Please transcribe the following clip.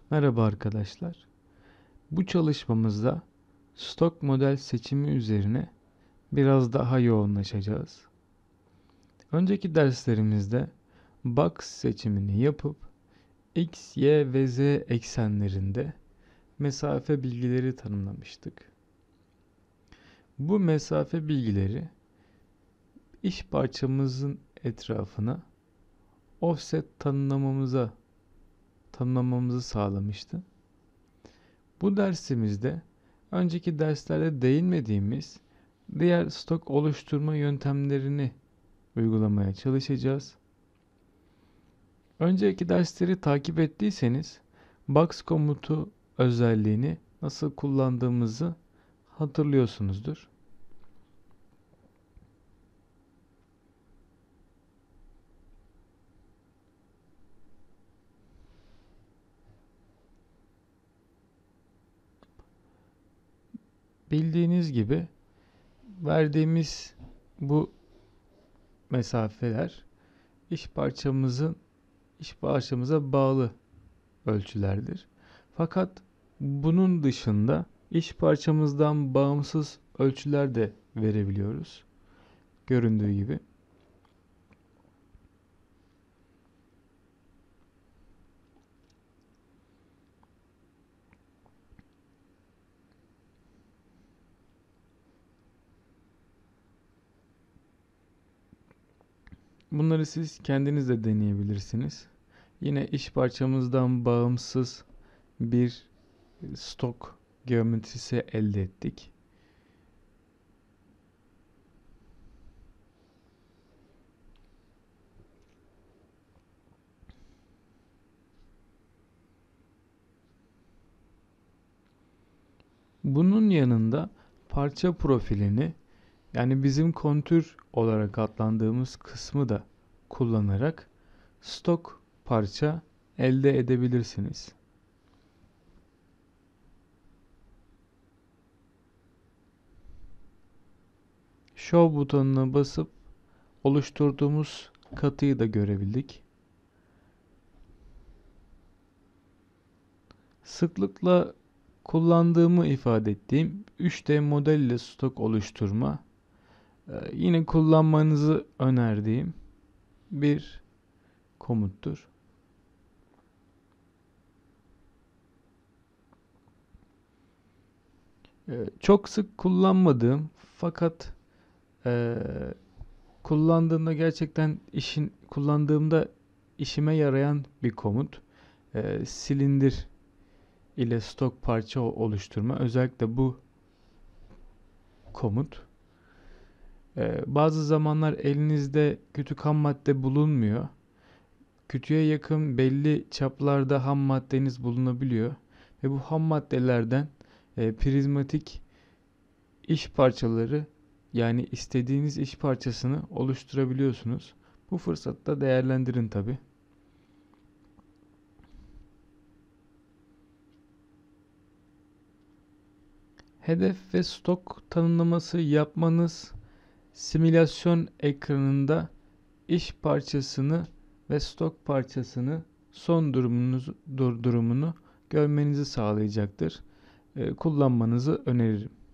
Merhaba arkadaşlar. Bu çalışmamızda stok model seçimi üzerine biraz daha yoğunlaşacağız. Önceki derslerimizde box seçimini yapıp x, y ve z eksenlerinde mesafe bilgileri tanımlamıştık. Bu mesafe bilgileri iş parçamızın etrafına offset tanımlamamızı sağlamıştı. Bu dersimizde önceki derslerde değinmediğimiz diğer stok oluşturma yöntemlerini uygulamaya çalışacağız. Önceki dersleri takip ettiyseniz box komutu özelliğini nasıl kullandığımızı hatırlıyorsunuzdur. Bildiğiniz gibi verdiğimiz bu mesafeler iş parçamıza bağlı ölçülerdir. Fakat bunun dışında iş parçamızdan bağımsız ölçüler de verebiliyoruz. Göründüğü gibi. Bunları siz kendiniz de deneyebilirsiniz. Yine iş parçamızdan bağımsız bir stok geometrisi elde ettik. Bunun yanında parça profilini, yani bizim kontür olarak adlandığımız kısmı da kullanarak stok parça elde edebilirsiniz. Show butonuna basıp oluşturduğumuz katıyı da görebildik. Sıklıkla kullandığımı ifade ettiğim 3D model ile stok oluşturma, yine kullanmanızı önerdiğim bir komuttur. Çok sık kullanmadığım fakat kullandığımda işime yarayan bir komut. Silindir ile stok parça oluşturma. Özellikle bu komut. Bazı zamanlar elinizde kütük ham madde bulunmuyor. Kütüğe yakın belli çaplarda ham maddeniz bulunabiliyor. Ve bu ham maddelerden prizmatik iş parçaları, yani istediğiniz iş parçasını oluşturabiliyorsunuz. Bu fırsatı da değerlendirin tabi. Hedef ve stok tanımlaması yapmanız simülasyon ekranında iş parçasını ve stok parçasını son durumunu görmenizi sağlayacaktır. Kullanmanızı öneririm.